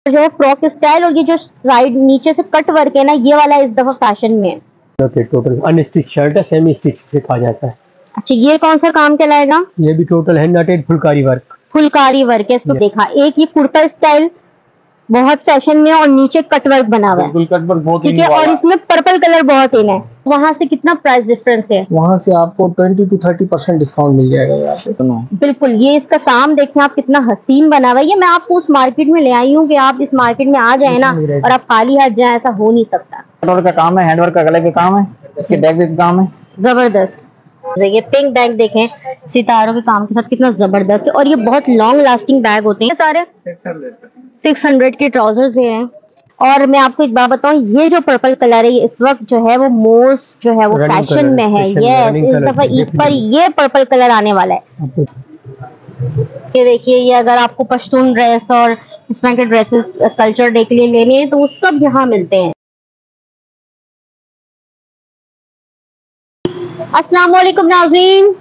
जो है frock style, और ये जो साइड नीचे से कट वर्क है ना, ये वाला इस दफा फैशन में है। ओके, टोटल अनस्टिच शर्ट है, सेमी स्टिच से कहा जाता है। अच्छा, ये कौन सा काम कहलाएगा? ये भी total hand knotted phulkari work. Phulkari work है इसको। देखा, एक ये कुर्ता स्टाइल बहुत फैशन में है और नीचे कट वर्क बना हुआ है। बिल्कुल कट वर्क बहुत ठीक है, और इसमें पर्पल कलर बहुत इन है। वहाँ से कितना प्राइस डिफरेंस है? वहाँ से आपको 20 to 30% डिस्काउंट मिल जाएगा यहाँ पे। बिल्कुल, ये इसका काम देखें आप, कितना हसीन बना हुआ है। ये मैं आपको उस मार्केट में ले आई हूँ कि आप इस मार्केट में आ जाए ना और आप खाली हाथ जाए, ऐसा हो नहीं सकता। हैंडवर्क का काम है, हैंडवर्क का गले का काम है, इसके बैग का काम है जबरदस्त। ये पिंक बैग देखें सितारों के काम के साथ, कितना जबरदस्त है। और ये बहुत लॉन्ग लास्टिंग बैग होते हैं सारे। 600 के ट्राउजर्स हैं। और मैं आपको एक बात बताऊं, ये जो पर्पल कलर है, ये इस वक्त जो है वो मोस्ट जो है वो फैशन में है। ये इस दफा ईद पर ये पर्पल कलर आने वाला है। ये देखिए, ये अगर आपको पश्तून ड्रेस और इस तरह के ड्रेसेस कल्चर डे के लिए लेने हैं तो वो सब यहाँ मिलते हैं। अस्सलाम वालेकुम नाज़रीन,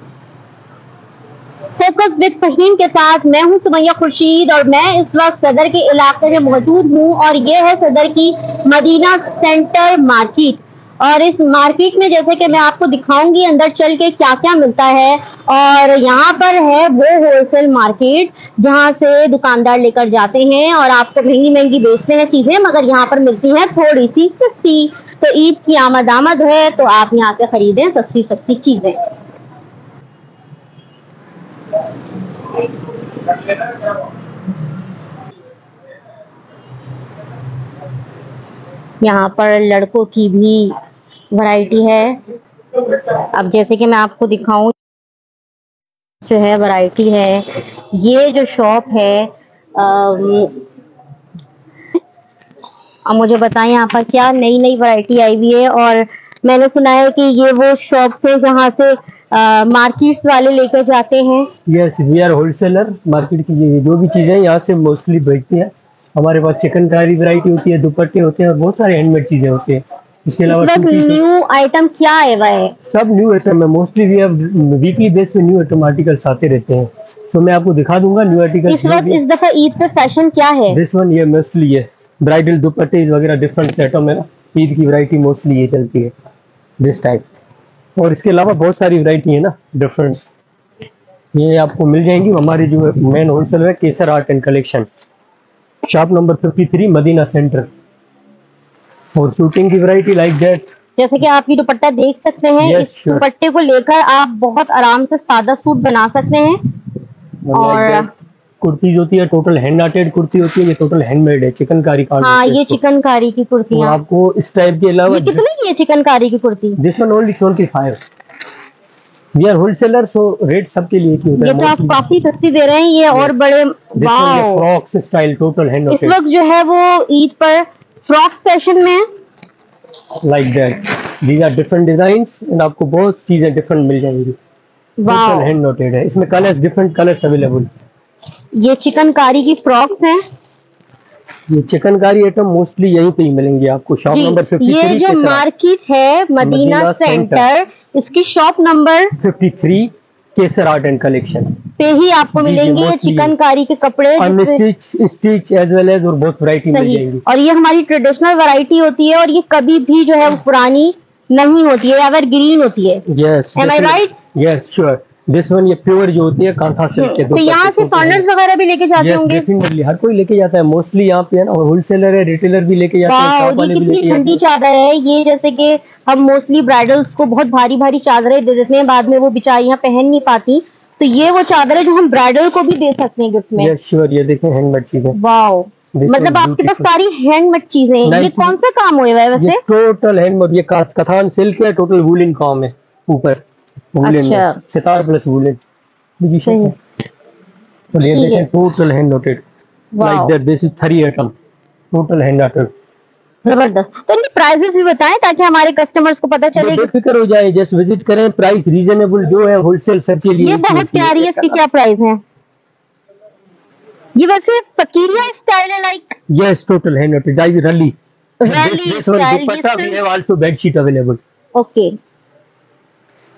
फोकस विद फहीम के साथ मैं हूं सुमैया खुर्शीद और मैं इस वक्त सदर के इलाके में मौजूद हूं और ये है सदर की मदीना सेंटर मार्केट। और इस मार्केट में जैसे कि मैं आपको दिखाऊंगी अंदर चल के क्या क्या मिलता है। और यहाँ पर है वो होलसेल मार्केट जहाँ से दुकानदार लेकर जाते हैं और आपको महंगी महंगी बेचते हैं चीजें, मगर यहाँ पर मिलती हैं थोड़ी सी सस्ती। तो ईद की आमद है तो आप यहाँ से खरीदें सस्ती सस्ती चीजें। यहाँ पर लड़कों की भी वैरायटी है। अब जैसे कि मैं आपको दिखाऊं, जो है वैरायटी है। ये जो शॉप है, अब मुझे बताएं यहाँ पर क्या नई नई वैरायटी आई हुई है। और मैंने सुना है कि ये वो शॉप है जहाँ से मार्केट वाले लेकर जाते हैं। Yes, we are wholesaler. Market की ये जो भी चीजें यहाँ से मोस्टली बेचती है। हमारे पास चिकनकारी वैरायटी होती है, दुपट्टे होते हैं और बहुत सारे हैंडमेड चीजें होती है। इसके अलावा न्यू आइटम क्या है वह? सब न्यू आइटम है। Mostly we have weekly base पे न्यू आइटम आर्टिकल्स आते रहते हैं, तो मैं आपको दिखा दूंगा न्यू आर्टिकल्स। इस वक्त इस दफा ईद पे फैशन क्या है? दिस वन, ये मोस्टली ये ब्राइडल दुपट्टे वगैरह डिफरेंट आइटम है ना। ईद की वैरायटी मोस्टली ये चलती है, दिस टाइप। और इसके अलावा बहुत सारी वैरायटी है ना डिफरेंस, ये आपको मिल जाएंगी। हमारी जो मेन होलसेलर है Kesar art and collection, shop number 53 Madina centre. और शूटिंग की वैरायटी लाइक दैट, जैसे कि आप ये दुपट्टा देख सकते हैं। Yes, इस दुपट्टे को लेकर आप बहुत आराम से सादा सूट बना सकते हैं। और कुर्ती होती है टोटल हैंड आर्टेड कुर्ती होती है, ये टोटल हैंडमेड है, चिकनकारी का। हाँ, ये चिकनकारी की कुर्ती है। आपको इस टाइप के अलावा ये कितने की है चिकनकारी की kurti? This one only 25। We are wholesaler, so rate सबके लिए की होता है। ये तो आप काफी सस्ती दे रहे हैं ये। और बड़े wow, frocks style total hand. इस वक्त जो है वो ईद पर फ्रॉक्स फैशन में है। Like that, these are different designs and आपको बहुत चीजें डिफरेंट मिल जाएंगी। टोटल हैंड नोटेड है, इसमें कलर्स डिफरेंट कलर्स अवेलेबल। ये चिकनकारी की फ्रॉक्स हैं। ये चिकनकारी आइटम मोस्टली यहीं पे ही मिलेंगे आपको, शॉप नंबर 53। ये जो मार्केट है मदीना सेंटर, इसकी shop number 53 Kesar art and collection पे ही आपको मिलेंगे ये चिकनकारी के कपड़े, स्टिच एज वेल एज, और बहुत वैरायटी मिल जाएगी। और ये हमारी ट्रेडिशनल वैरायटी होती है और ये कभी भी जो है वो पुरानी नहीं होती है, एवरग्रीन होती है। Yes, am I right? Yes sure. This one ये प्योर जो होती है कांथा सिल्क के। तो यहाँ से फॉरेनर्स वगैरह भी लेके जाते होंगे? डेफिनेटली, हर कोई लेके जाता है मोस्टली यहाँ पे है ना। और होलसेलर है, रिटेलर भी लेके जाते हैं। ये कितनी ठंडी चादर है ये। जैसे कि हम मोस्टली ब्राइडल्स को बहुत भारी भारी चादरें दे देते हैं, बाद में वो बेचारियां पहन नहीं पाती, तो ये वो चादर है जो हम ब्राइडल को भी दे सकते हैं गिफ्ट में। यस श्योर, ये देखें हैंडमेड चीजें। वाओ, मतलब आपके पास सारी हैंडमेड चीजें हैं। ये कौन सा काम हुआ है वैसे? टोटल हैंडमेड, ये कथान सिल्क है, टोटल वूलन काम है ऊपर। अच्छा, सितार प्लस वूलन। और ये देखें total hand knotted like that. This is 3 item total hand knotted. जबरदस्त। तो इनके प्राइसेस भी बताएं ताकि हमारे कस्टमर्स को पता चले। बेफिक्र हो जाए, जस्ट विजिट करें। प्राइस रीजनेबल जो है होलसेल सबके लिए। ये बहुत प्यारी है, इसकी क्या प्राइस है? ये वैसे फकीरिया स्टाइल है like? Yes, total hand knotted really style. We have also bedsheet available. Okay,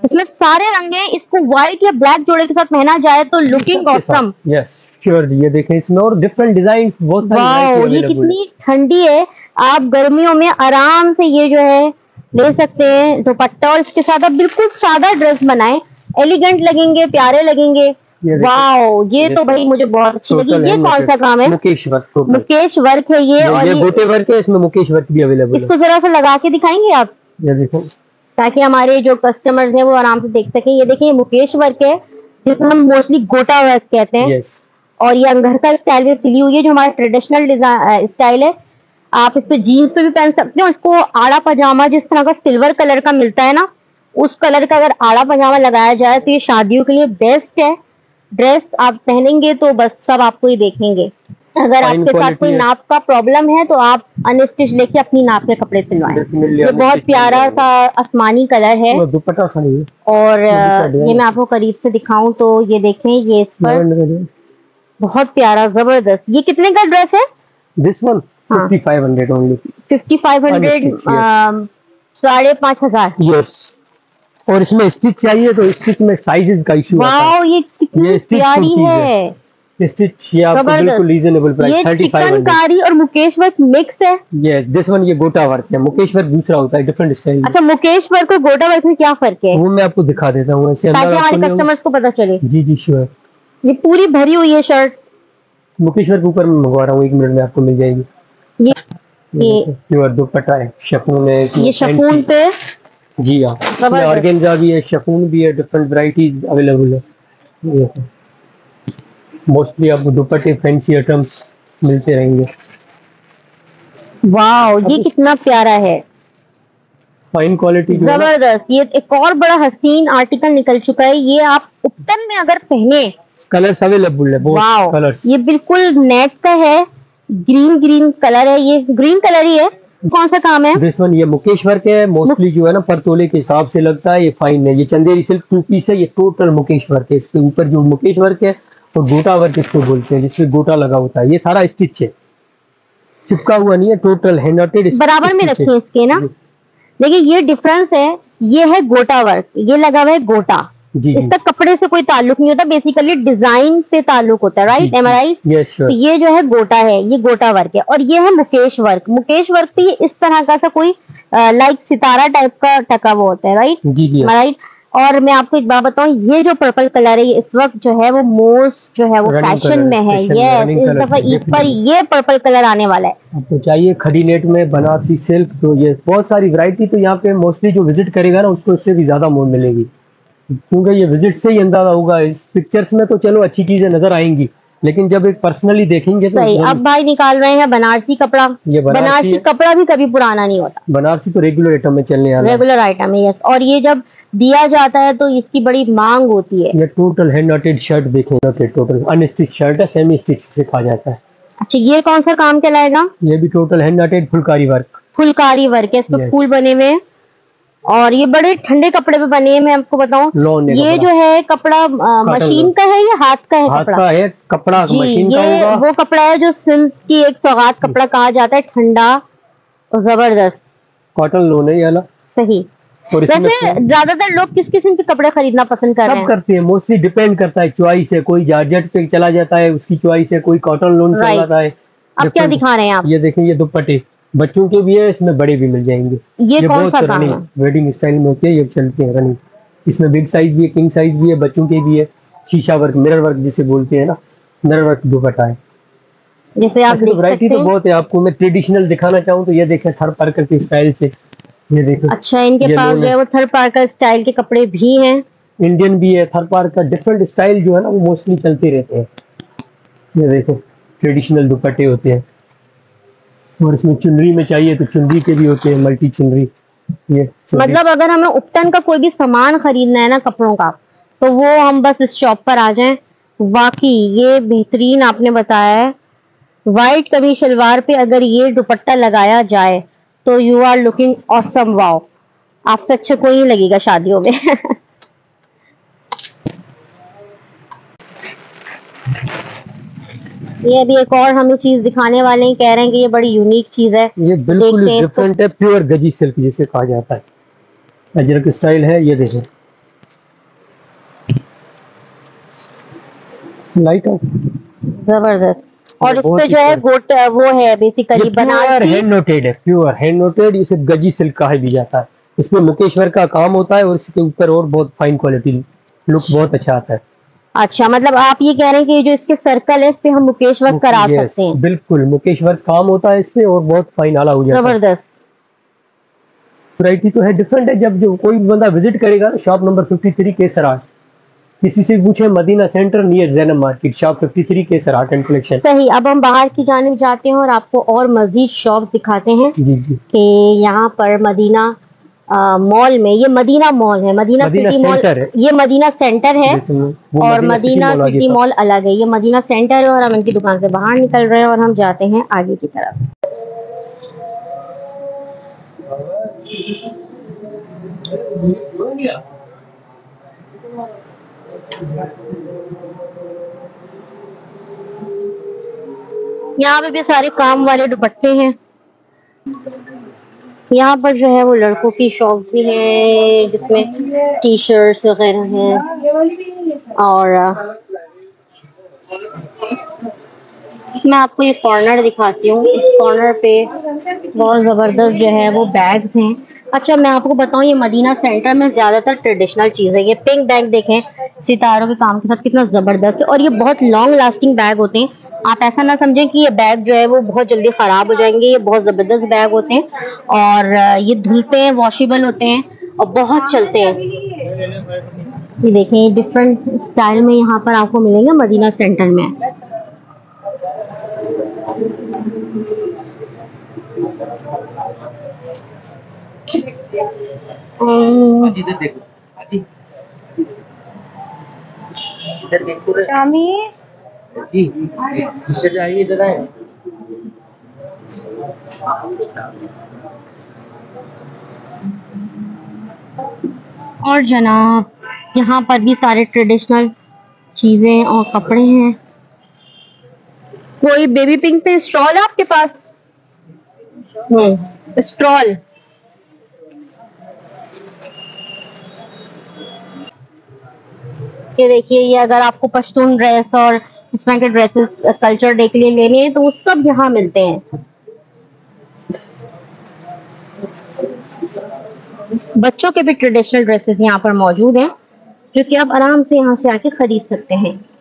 इसमें सारे रंग हैं, इसको व्हाइट या ब्लैक जोड़े के साथ पहना जाए तो लुकिंग ऑसम। यस श्योर, ये देखें इसमें और डिफरेंट डिजाइन बहुत सारी वाओ, variety ये available कितनी ठंडी है, आप गर्मियों में आराम से ये जो है ले सकते हैं दुपट्टा, और इसके साथ आप बिल्कुल सादा ड्रेस बनाएं, एलिगेंट लगेंगे, प्यारे लगेंगे। वाओ, ये तो भाई मुझे बहुत अच्छी लगी। ये कौन सा काम है? मुकेश वर्क। मुकेश वर्क है ये, और ये गोटे वर्क है, इसमें मुकेश वर्क भी अवेलेबल है। इसको जरा सा लगा के दिखाएंगे आप, ये देखो, ताकि हमारे जो कस्टमर्स हैं वो आराम से देख सकें। ये देखिए, ये मुकेश वर्क है जिसे हम मोस्टली गोटा वर्क कहते हैं। और ये अंगरखा स्टाइल में सिली हुई है, जो हमारा ट्रेडिशनल स्टाइल है। आप इस पे जीन्स पे भी पहन सकते हो। इसको आड़ा पजामा जिस तरह का सिल्वर कलर का मिलता है ना, उस कलर का अगर आड़ा पजामा लगाया जाए तो ये शादियों के लिए बेस्ट है। ड्रेस आप पहनेंगे तो बस सब आपको ही देखेंगे। अगर आपके साथ कोई नाप का प्रॉब्लम है तो आप अनस्टिच लेके अपनी नाप के कपड़े सिलवाएं। ये बहुत प्यारा सा आसमानी कलर है, दुपट्टा और ये मैं आपको करीब से दिखाऊं तो ये देखें, ये इस पर बहुत प्यारा जबरदस्त। ये कितने का ड्रेस है? This one 5500 only. 5500, 5,500। यस, और इसमें स्टिच चाहिए तो स्टिच में साइजेस का इशू आता है। वाओ, ये कितनी प्यारी है स्टिच, ये आपको बिल्कुल रीजनेबल प्राइस 3500। चिकनकारी और मुकेश वर्क मिक्स है। यस, दिस वन ये गोटा वर्क है, मुकेश वर्क दूसरा होता है, डिफरेंट स्टाइल। अच्छा, मुकेश वर्क और गोटा वर्क में क्या फर्क है? वो मैं आपको दिखा देता हूँ ऐसे, ताकि हमारे कस्टमर्स को पता चले। जी जी श्योर। ये पूरी भरी हुई है शर्ट, मुकेश वर्क ऊपर में मंगवा रहा हूँ, 1 मिनट में आपको मिल जाएगी। ये प्योर दुपट्टा है, शिफॉन है, ये शिफॉन पे। जी हाँ, ऑर्गेन्जा भी है, शिफॉन भी है, डिफरेंट वैरायटीज अवेलेबल है। मोस्टली आपको दुपट्टे फैंसी आइटम्स मिलते रहेंगे। वाओ, ये कितना प्यारा है, फाइन क्वालिटी, जबरदस्त। ये एक और बड़ा हसीन आर्टिकल निकल चुका है। ये आप उपटन में अगर पहने, कलर्स अवेलेबल है, बहुत कलर्स। ये बिल्कुल नेट का है, ग्रीन कलर है, ये ग्रीन कलर ही है। कौन सा काम है? दिस वन ये मुकेश वर्क है, मोस्टली जो है ना पर तोले के हिसाब से लगता है। ये फाइन है, ये चंदेरी सिल्क 2 पीस है, ये टोटल मुकेश वर्क है। इसके ऊपर जो मुकेश वर्क है और गोटा वर्क इसको बोलते हैं, जिसपे गोटा लगा होता है। ये सारा स्टिच है, चिपका हुआ नहीं है, टोटल हैंड नॉटेड बराबर में रखे इसके ना। देखिए, ये डिफरेंस है, ये है गोटा वर्क, ये लगा हुआ है गोटा। इसका कपड़े से कोई ताल्लुक नहीं होता, बेसिकली डिजाइन से ताल्लुक होता है। Right, am I right? Yes. तो ये जो है गोटा है, ये गोटा वर्क है। और ये है मुकेश वर्क। मुकेश वर्क पे इस तरह का सा कोई लाइक सितारा टाइप का टका हुआ होता है। राइट जी जी राइट। और मैं आपको एक बात बताऊं, ये जो पर्पल कलर है, ये इस वक्त जो है वो मोस्ट जो है वो फैशन में है। ये इस दफा ईद पर ये पर्पल कलर आने वाला है। आपको चाहिए खड़ी नेट में बनारसी सिल्क, तो ये बहुत सारी वैरायटी तो यहाँ पे मोस्टली जो विजिट करेगा ना उसको इससे भी ज्यादा मोल मिलेगी, क्योंकि ये विजिट से ही अंदाजा होगा। इस पिक्चर्स में तो चलो अच्छी चीजें नजर आएंगी, लेकिन जब एक पर्सनली देखेंगे तो सही। अब भाई निकाल रहे हैं बनारसी कपड़ा। ये बनारसी कपड़ा भी कभी पुराना नहीं होता, बनारसी तो रेगुलर आइटम में चलने वाला है, रेगुलर आइटम है। यस, और ये जब दिया जाता है तो इसकी बड़ी मांग होती है। ये टोटल हैंड नॉटेड शर्ट देखें, टोटल अनस्टिच शर्ट है, सेमी स्टिच से कहा जाता है। अच्छा, ये कौन सा काम कहलाएगा? ये भी total hand knotted phulkari work. Phulkari work है, इस पे फूल बने हुए हैं, और ये बड़े ठंडे कपड़े पे बने हैं। मैं आपको बताऊं, ये जो है कपड़ा मशीन का है या हाथ का है? हाथ का है कपड़ा, मशीन का ये होगा। वो कपड़ा है जो सिल्क की एक सौगात कपड़ा कहा जाता है, ठंडा और जबरदस्त। कॉटन लोन है ये वाला। सही। वैसे ज्यादातर लोग किस किस्म के कपड़े खरीदना पसंद कर रहे हैं? सब करते हैं, मोस्टली डिपेंड करता है चॉइस है। कोई जॉर्जेट पे चला जाता है, उसकी चॉइस है, कोई कॉटन लोन चला जाता है। अब क्या दिखा रहे हैं आप? ये देखें, ये दुपट्टे बच्चों के भी है, इसमें बड़े भी मिल जाएंगे। ये कौन सा काम है? वेडिंग स्टाइल में होती है, ये चलते हैं रनिंग। इसमें बिग साइज भी है, किंग साइज भी है, बच्चों के भी है। शीशा वर्क, मिरर वर्क जिसे बोलते हैं ना, मिरर वर्क दुपट्टा है। जैसे आप देख वैरायटी तो बहुत है। आपको मैं ट्रेडिशनल दिखाना चाहूँ तो ये देखें, थर्ड पार्कर के स्टाइल से, ये देखो। अच्छा, इनके पास जो है वो थर्ड पार्कर स्टाइल के कपड़े भी हैं, इंडियन भी है, थर्ड पार्कर। डिफरेंट स्टाइल जो है ना वो मोस्टली चलते रहते हैं। ये देखो, ट्रेडिशनल दुपट्टे होते हैं, और इसमें चुनरी में चाहिए तो चुनरी के भी होते हैं, मल्टी चुनरी। ये मतलब अगर हमें उपटन का कोई भी सामान खरीदना है ना कपड़ों का, तो वो हम बस इस शॉप पर आ जाएं। वाकई ये बेहतरीन आपने बताया है। व्हाइट कमीज शलवार पे अगर ये दुपट्टा लगाया जाए तो you are looking awesome. Wow, आपसे अच्छा कोई नहीं लगेगा शादियों में। ये अभी एक और हमें चीज दिखाने वाले हैं, कह रहे हैं कि ये बड़ी यूनिक चीज है। ये बिल्कुल डिफरेंट है, प्योर गजी सिल्क जिसे कहा जाता है, अजरक स्टाइल है। ये देखें, लाइट आउट। जबरदस्त। और इस बहुत पे ही जो है प्यारा। गोट वो है बेसिकली ये प्योर बनारसी। हैंड नोटेड है, प्योर हैंड नोटेड, इसे गजी सिल्क कहा भी जाता है। इसमें मुकेश्वर का काम होता है और इसके ऊपर और बहुत फाइन क्वालिटी लुक बहुत अच्छा आता है। अच्छा, मतलब आप ये कह रहे हैं कि ये जो इसके सर्कल है इस पे हम मुकेश वर्क करा यस सकते हैं। बिल्कुल, मुकेश्वर काम होता है इस पे और बहुत फाइन आला हो जाता है। जबरदस्त। वैरायटी तो है, डिफरेंट है। जब जो कोई बंदा विजिट करेगा शॉप नंबर 53 केसर आर्ट, किसी से पूछे Madina centre near Zainab market, shop 53 Kesar art and collection. सही। अब हम बाहर की जानिब जाते हैं और आपको और मजीद शॉप दिखाते हैं जी जी। कि यहाँ पर मदीना मॉल में, ये मदीना मॉल है, Madina Madina city mall, centre है। ये मदीना सेंटर है जैसे वो और मदीना सिटी मदीना मॉल आगे सिटी था। मॉल अलग है। ये मदीना सेंटर है और हम इनकी दुकान से बाहर निकल रहे हैं और हम जाते हैं आगे की तरफ। यहाँ पे भी सारे काम वाले दुपट्टे हैं। यहाँ पर जो है वो लड़कों की शॉप भी है जिसमें टी शर्ट्स वगैरह हैं। और मैं आपको ये कॉर्नर दिखाती हूँ। इस कॉर्नर पे बहुत ज़बरदस्त जो है वो बैग्स हैं। अच्छा, मैं आपको बताऊँ ये मदीना सेंटर में ज़्यादातर ट्रेडिशनल चीज़ है। ये पिंक बैग देखें सितारों के काम के साथ कितना ज़बरदस्त है और ये बहुत लॉन्ग लास्टिंग बैग होते हैं। आप ऐसा ना समझें कि ये बैग जो है वो बहुत जल्दी ख़राब हो जाएंगे। ये बहुत ज़बरदस्त बैग होते हैं और ये धुलते हैं, वॉशेबल होते हैं और बहुत चलते हैं। ये देखें डिफरेंट स्टाइल में यहाँ पर आपको मिलेंगे मदीना सेंटर में। इधर देखो शामी जी, पीछे जाइए, इधर आए। और जनाब यहाँ पर भी सारे ट्रेडिशनल चीजें और कपड़े हैं। कोई बेबी पिंक पे स्टॉल है आपके पास? स्टॉल। ये देखिए, ये अगर आपको पश्तून ड्रेस और इस तरह के ड्रेसेस कल्चर डे के लिए लेने हैं तो वो सब यहाँ मिलते हैं। बच्चों के भी ट्रेडिशनल ड्रेसेस यहाँ पर मौजूद हैं जो कि आप आराम से यहाँ से आके खरीद सकते हैं।